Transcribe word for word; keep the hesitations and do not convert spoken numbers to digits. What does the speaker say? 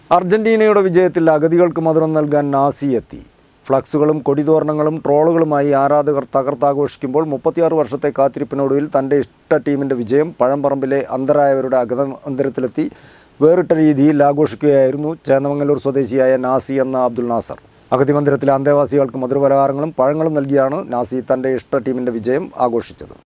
അർജന്റീനയുടെ വിജയത്തിൽ അഗതികൾക്ക് മധുരം നൽകാൻ നാസി എത്തി. ഫ്ലക്സുകളും കൊടിതോരണങ്ങളും ട്രോളുകളുമായി ആരാധകർ തകർത്താഘോഷിക്കുമ്പോൾ മുപ്പത്തിയാറ് വർഷത്തെ കാത്തിരിപ്പിനൊടുവിൽ തൻ്റെ ഇഷ്ട ടീമിൻ്റെ വിജയം പഴംപറമ്പിലെ അന്ധരായവരുടെ അകമന്ദിരത്തിലെത്തി വേറിട്ട രീതിയിൽ ആഘോഷിക്കുകയായിരുന്നു ചേന്നമംഗലൂർ സ്വദേശിയായ നാസി എന്ന അബ്ദുൽ നാസർ. അഗതി മന്ദിരത്തിലെ അന്തേവാസികൾക്ക് മധുരപലഹാരങ്ങളും പഴങ്ങളും നൽകിയാണ് നാസി തൻ്റെ ഇഷ്ട ടീമിൻ്റെ വിജയം ആഘോഷിച്ചത്.